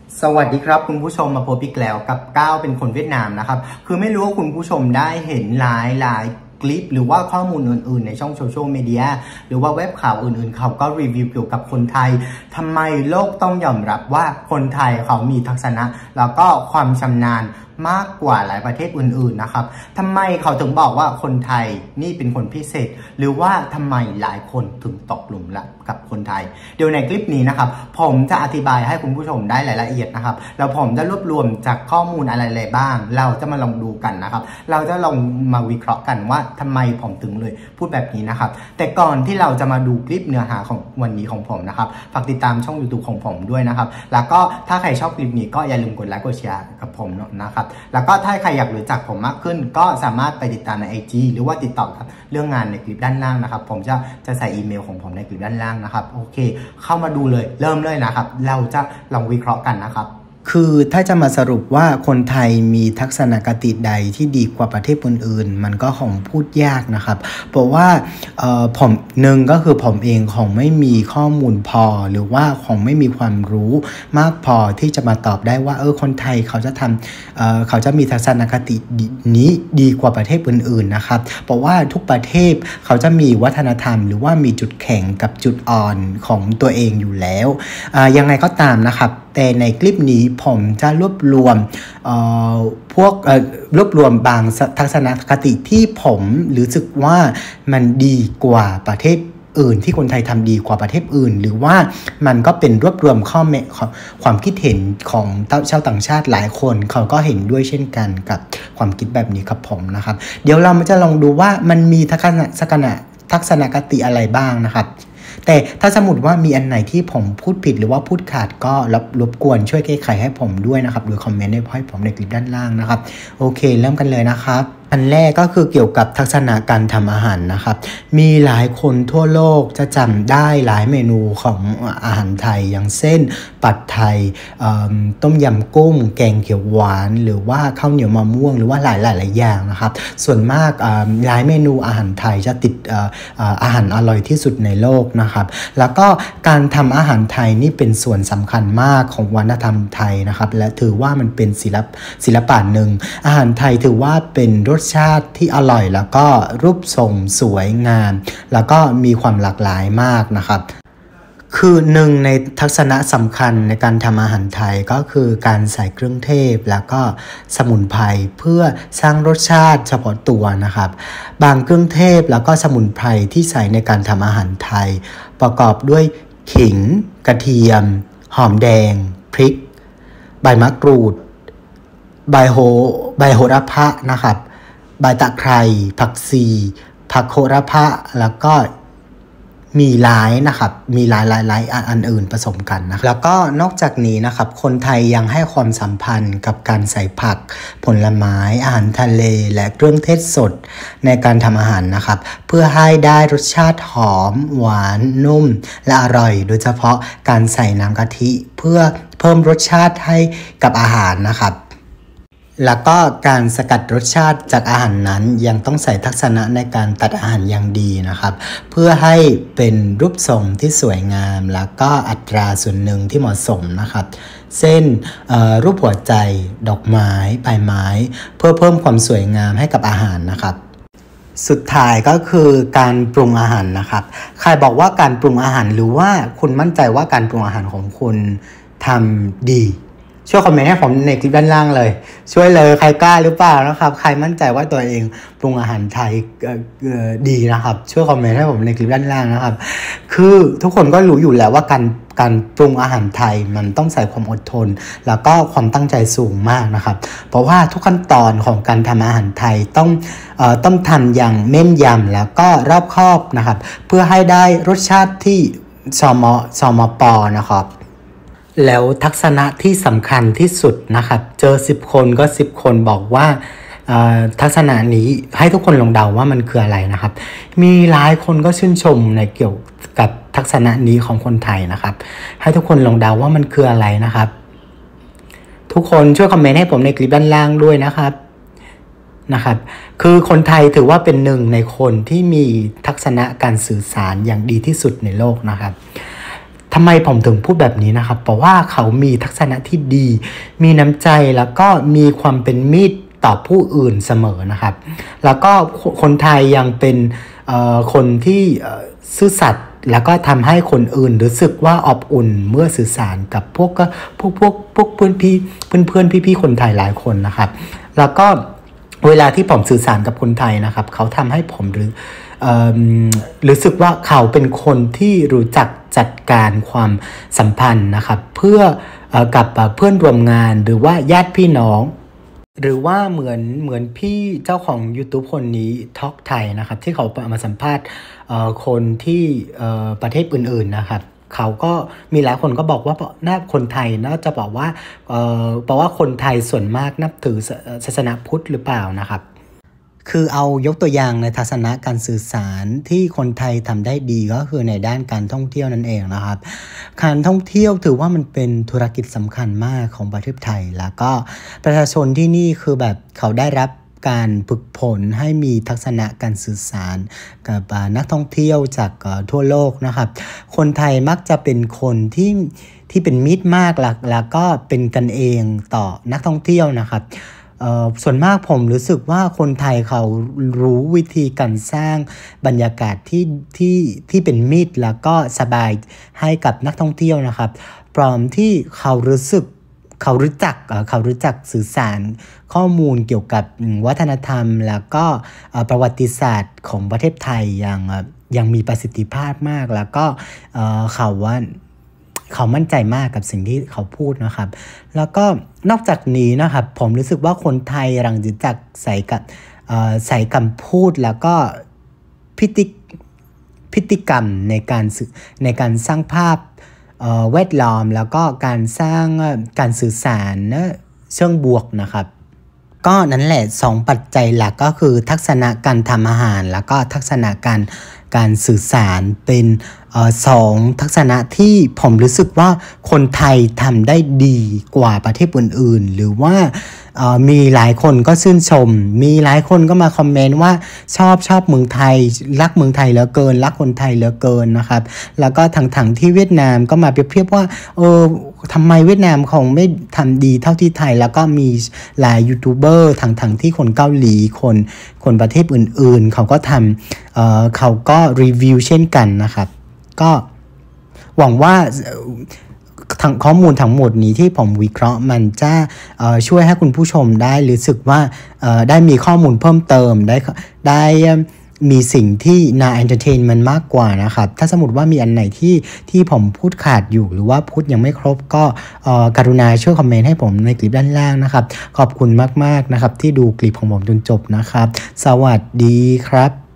สวัสดีครับคุณผู้ชมมาพบอีกแล้วกับก้าวเป็นคนเวียดนามนะครับคือไม่รู้ว่าคุณผู้ชมได้เห็นหลายคลิปหรือว่าข้อมูลอื่นๆในช่องโซเชียลมีเดียหรือว่าเว็บข่าวอื่นๆเขาก็รีวิวเกี่ยวกับคนไทยทำไมโลกต้องยอมรับว่าคนไทยเขามีทักษณะแล้วก็ความชำนาญมากกว่าหลายประเทศอื่นๆนะครับทำไมเขาถึงบอกว่าคนไทยนี่เป็นคนพิเศษหรือว่าทำไมหลายคนถึงตกหลุมรักกับคนไทยเดี๋ยวในคลิปนี้นะครับผมจะอธิบายให้คุณผู้ชมได้รายละเอียดนะครับแล้วผมจะรวบรวมจากข้อมูลอะไรๆบ้างเราจะมาลองดูกันนะครับเราจะลองมาวิเคราะห์กันว่าทำไมผมถึงเลยพูดแบบนี้นะครับแต่ก่อนที่เราจะมาดูคลิปเนื้อหาของวันนี้ของผมนะครับฝากติดตามช่อง YouTube ของผมด้วยนะครับแล้วก็ถ้าใครชอบคลิปนี้ก็อย่าลืมกดไลค์กดแชร์กับผมนะครับแล้วก็ถ้าใครอยากรู้จักผมมากขึ้นก็สามารถไปติดตามใน IG หรือว่าติดต่อกับเรื่องงานในคลิปด้านล่างนะครับผมจะใส่อีเมลของผมในคลิปด้านล่างนะครับโอเคเข้ามาดูเลยเริ่มเลยนะครับเราจะลองวิเคราะห์กันนะครับคือถ้าจะมาสรุปว่าคนไทยมีทักษณคติใดที่ดีกว่าประเทศอื่นๆมันก็ของพูดยากนะครับเพราะว่าผมก็คือผมเองของไม่มีข้อมูลพอหรือว่าของไม่มีความรู้มากพอที่จะมาตอบได้ว่าคนไทยเขาจะมีทักษณคตินี้ดีกว่าประเทศอื่นๆนะครับเพราะว่าทุกประเทศเขาจะมีวัฒนธรรมหรือว่ามีจุดแข็งกับจุดอ่อนของตัวเองอยู่แล้วยังไงก็ตามนะครับแต่ในคลิปนี้ผมจะรวบรวมบางทัศนคติที่ผมรู้สึกว่ามันดีกว่าประเทศอื่นที่คนไทยทำดีกว่าประเทศอื่นหรือว่ามันก็เป็นรวบรวมความคิดเห็นของชาวต่างชาติหลายคนเขาก็เห็นด้วยเช่นกันกับความคิดแบบนี้ครับผมนะครับเดี๋ยวเราจะลองดูว่ามันมีทักษณคติอะไรบ้างนะครับแต่ถ้าสมมติว่ามีอันไหนที่ผมพูดผิดหรือว่าพูดขาดก็รบกวนช่วยแก้ไขให้ผมด้วยนะครับหรือคอมเมนต์ให้ผมในคลิปด้านล่างนะครับโอเคเริ่มกันเลยนะครับอันแรกก็คือเกี่ยวกับทักษณะการทำอาหารนะครับมีหลายคนทั่วโลกจะจำได้หลายเมนูของอาหารไทยอย่างเช่นผัดไทยต้มยำกุ้งแกงเขียวหวานหรือว่าข้าวเหนียวมะม่วงหรือว่าหลายอย่างนะครับส่วนมากหลายเมนูอาหารไทยจะติดอาหารอร่อยที่สุดในโลกนะครับแล้วก็การทำอาหารไทยนี่เป็นส่วนสำคัญมากของวัฒนธรรมไทยนะครับและถือว่ามันเป็นศิลปะหนึ่งอาหารไทยถือว่าเป็นรสชาติที่อร่อยแล้วก็รูปทรงสวยงามแล้วก็มีความหลากหลายมากนะครับคือหนึ่งในทักษณะสำคัญในการทำอาหารไทยก็คือการใส่เครื่องเทศแล้วก็สมุนไพรเพื่อสร้างรสชาติเฉพาะตัวนะครับบางเครื่องเทศแล้วก็สมุนไพรที่ใส่ในการทำอาหารไทยประกอบด้วยขิงกระเทียมหอมแดงพริกใบมะกรูดใบโหระพานะครับใบตะไคร้ผักชีผักโหระพาแล้วก็มีหลายนะครับมีหลายอันอื่นผสมกันนะแล้วก็นอกจากนี้นะครับคนไทยยังให้ความสัมพันธ์กับการใส่ผักผลไม้อาหารทะเลและเครื่องเทศสดในการทำอาหารนะครับเพื่อให้ได้รสชาติหอมหวานนุ่มและอร่อยโดยเฉพาะการใส่น้ำกะทิเพื่อเพิ่มรสชาติให้กับอาหารนะครับแล้วก็การสกัดรสชาติจากอาหารนั้นยังต้องใส่ทักษณะในการตัดอาหารอย่างดีนะครับเพื่อให้เป็นรูปทรงที่สวยงามแล้วก็อัตราส่วนหนึ่งที่เหมาะสมนะครับเช่นรูปหัวใจดอกไม้ใบไม้เพื่อเพิ่มความสวยงามให้กับอาหารนะครับสุดท้ายก็คือการปรุงอาหารนะครับใครบอกว่าการปรุงอาหารหรือว่าคุณมั่นใจว่าการปรุงอาหารของคุณทำดีช่วยคอมเมนต์ให้ผมในคลิปด้านล่างเลยช่วยเลยใครกล้าหรือเปล่านะครับใครมั่นใจว่าตัวเองปรุงอาหารไทยดีนะครับช่วยคอมเมนต์ให้ผมในคลิปด้านล่างนะครับคือทุกคนก็รู้อยู่แล้วว่าการปรุงอาหารไทยมันต้องใส่ความอดทนแล้วก็ความตั้งใจสูงมากนะครับเพราะว่าทุกขั้นตอนของการทำอาหารไทยต้องทำอย่างแม่นยำแล้วก็รอบคอบนะครับเพื่อให้ได้รสชาติที่สมป.นะครับแล้วทักษณะที่สำคัญที่สุดนะครับเจอ10คนก็10คนบอกว่าทักษณะนี้ให้ทุกคนลองเดาว่ามันคืออะไรนะครับมีหลายคนก็ชื่นชมในเกี่ยวกับทักษณะนี้ของคนไทยนะครับให้ทุกคนลองเดาว่ามันคืออะไรนะครับทุกคนช่วยคอมเมนต์ให้ผมในคลิปด้านล่างด้วยนะครับคือคนไทยถือว่าเป็นหนึ่งในคนที่มีทักษณะการสื่อสารอย่างดีที่สุดในโลกนะครับททำไมผมถึงพูดแบบนี้นะครับเพราะว่าเขามีทัศนะที่ดีมีน้ำใจแล้วก็มีความเป็นมิตรต่อผู้อื่นเสมอนะครับแล้วก็คนไทยยังเป็นคนที่ซื่อสัตย์แล้วก็ทำให้คนอื่นรู้สึกว่าอบอุ่นเมื่อสื่อสารกับพวกเพื่อนพี่คนไทยหลายคนนะครับแล้วก็เวลาที่ผมสื่อสารกับคนไทยนะครับเขาทำให้ผมรู้สึกว่าเขาเป็นคนที่รู้จักจัดการความสัมพันธ์นะครับเพื่อกับเพื่อนร่วมงานหรือว่าญาติพี่น้องหรือว่าเหมือนพี่เจ้าของ YouTube คนนี้ทอล์กไทยนะครับที่เขามาสัมภาษณ์คนที่ประเทศอื่นๆนะครับเขาก็มีหลายคนก็บอกว่าคนไทยน่าจะบอกว่าเพราะว่าคนไทยส่วนมากนับถือศาสนาพุทธหรือเปล่านะครับคือเอายกตัวอย่างในทัศนะการสื่อสารที่คนไทยทำได้ดีก็คือในด้านการท่องเที่ยวนั่นเองนะครับการท่องเที่ยวถือว่ามันเป็นธุรกิจสำคัญมากของประเทศไทยแล้วก็ประชาชนที่นี่คือแบบเขาได้รับการฝึกฝนให้มีทัศนะการสื่อสารกับนักท่องเที่ยวจากทั่วโลกนะครับคนไทยมักจะเป็นคนที่เป็นมิตรมากแล้วก็เป็นกันเองต่อนักท่องเที่ยวนะครับส่วนมากผมรู้สึกว่าคนไทยเขารู้วิธีการสร้างบรรยากาศที่เป็นมิตรแล้วก็สบายให้กับนักท่องเที่ยวนะครับพร้อมที่เขารู้จักสื่อสารข้อมูลเกี่ยวกับวัฒนธรรมแล้วก็ประวัติศาสตร์ของประเทศไทยอย่างมีประสิทธิภาพมากแล้วก็เขามั่นใจมากกับสิ่งที่เขาพูดนะครับแล้วก็นอกจากนี้นะครับผมรู้สึกว่าคนไทยรังจักใส่คำพูดแล้วก็พฤติกรรมในการสร้างภาพแวดล้อมแล้วก็การสร้างการสื่อสารเชิงบวกนะครับก็นั่นแหละ2ปัจจัยหลักก็คือทักษณะการทำอาหารแล้วก็ทักษณะการสื่อสารเป็น2ทักษณะที่ผมรู้สึกว่าคนไทยทำได้ดีกว่าประเทศอื่นๆหรือว่ามีหลายคนก็ชื่นชมมีหลายคนก็มาคอมเมนต์ว่าชอบเมืองไทยรักเมืองไทยเหลือเกินรักคนไทยเหลือเกินนะครับแล้วก็ทั้งที่เวียดนามก็มาเปรียบเทียบว่าทำไมเวียดนามของไม่ทำดีเท่าที่ไทยแล้วก็มีหลายยูทูบเบอร์ทั้งที่คนเกาหลีคนประเทศอื่นๆเขาก็ทำเขาก็รีวิวเช่นกันนะครับก็หวังว่าข้อมูลทั้งหมดนี้ที่ผมวิเคราะห์มันจะช่วยให้คุณผู้ชมได้รู้สึกว่าได้มีข้อมูลเพิ่มเติมได้มีสิ่งที่น่าเอนเตอร์เทนมันมากกว่านะครับถ้าสมมติว่ามีอันไหนที่ผมพูดขาดอยู่หรือว่าพูดยังไม่ครบก็กรุณาช่วยคอมเมนต์ให้ผมในคลิปด้านล่างนะครับขอบคุณมากๆนะครับที่ดูคลิปของผมจนจบนะครับสวัสดีครับ